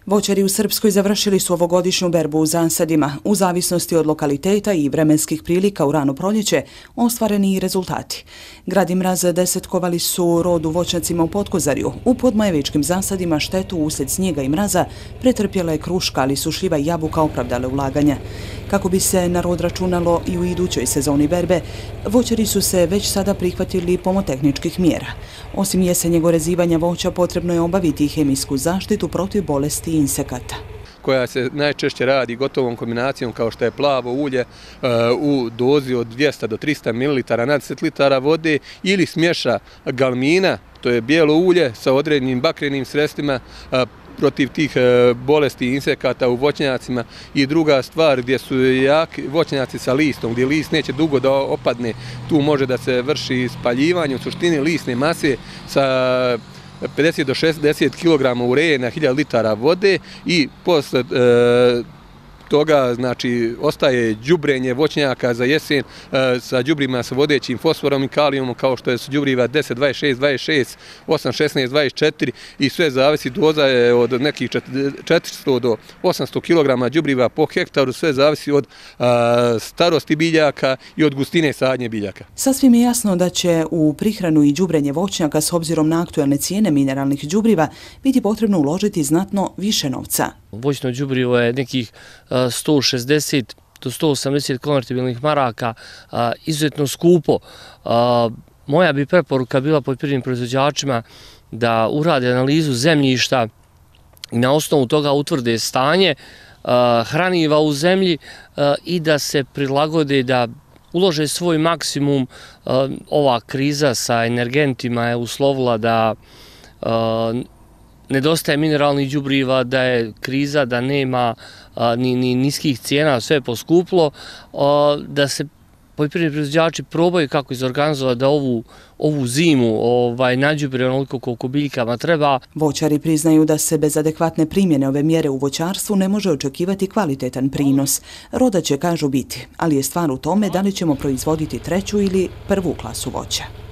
Voćari u Srpskoj završili su ovogodišnju berbu u zasadima. U zavisnosti od lokaliteta i vremenskih prilika u rano proljeće ostvareni i rezultati. Grad i mraz desetkovali su rod u voćnjacima u Potkozarju. U podmajevičkim zasadima štetu uslijed snijega i mraza pretrpjela je kruška, ali su šljiva i jabuka opravdale ulaganja. Kako bi se na rod računalo i u idućoj sezoni berbe, voćari su se već sada prihvatili pomotehničkih mjera. Osim jesenjeg orezivanja voća, potrebno je obaviti hemijsku zaštitu protiv bolesti i insekata, koja se najčešće radi gotovom kombinacijom kao što je plavo ulje u dozi od 200 do 300 ml na 10 litara vode ili smješa galmina, to je bijelo ulje sa određenim bakrenim sredstvima protiv tih bolesti i insekata u voćnjacima. I druga stvar, gdje su jaki voćnjaci sa listom, gdje list neće dugo da opadne, tu može da se vrši spaljivanje u suštini lisne mase sa 50 do 60 kg ureje na 1000 litara vode i posle toga znači ostaje đubrenje voćnjaka za jesen sa đubrima sa vodećim fosforom i kalijumom, kao što su đubriva 10, 26, 26, 8, 16, 24 i sve zavisi, doza je od nekih 400 do 800 kg đubriva po hektaru, sve zavisi od starosti biljaka i od gustine sadnje biljaka. Sasvim je jasno da će u prihranu i đubrenje voćnjaka s obzirom na aktualne cijene mineralnih đubriva biti potrebno uložiti znatno više novca. Voćno đubrivo je nekih 160 do 180 konvertibilnih maraka, izuzetno skupo. Moja bi preporuka bila poljoprivrednim proizvođačima da urade analizu zemljišta i na osnovu toga utvrde stanje hraniva u zemlji i da se prilagode, da ulože svoj maksimum. Ova kriza sa energentima je uslovila da nedostaje mineralnih đubriva, da je kriza, da nema ni niskih cijena, sve je poskuplo, da se poljoprivredni proizvođači probaju kako izorganizovati da ovu zimu nađubre onoliko koliko biljkama treba. Voćari priznaju da se bez adekvatne primjene ove mjere u voćarstvu ne može očekivati kvalitetan prinos. Roda će, kažu, biti, ali je stvar u tome da li ćemo proizvoditi treću ili prvu klasu voća.